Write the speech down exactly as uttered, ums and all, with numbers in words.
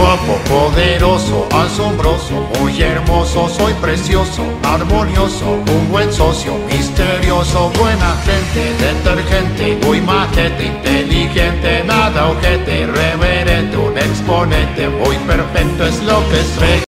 Guapo, poderoso, asombroso, muy hermoso, soy precioso, armonioso, un buen socio, misterioso, buena gente, detergente, muy majete, inteligente, nada ojete, reverente, un exponente, muy perfecto es lo que soy.